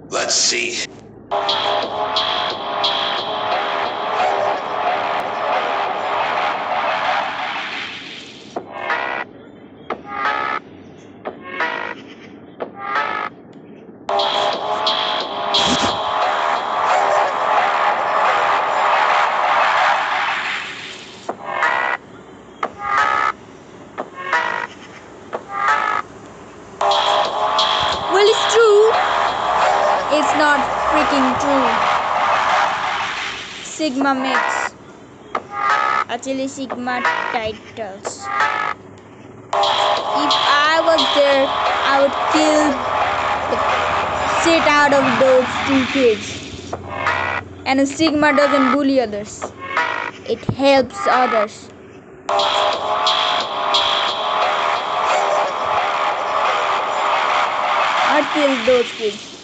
Let's see. Well, it's true. It's not freaking true. Sigma mates. Actually, Sigma titles. If I was there, I would kill the shit out of those two kids. And a Sigma doesn't bully others. It helps others. I'd kill those kids.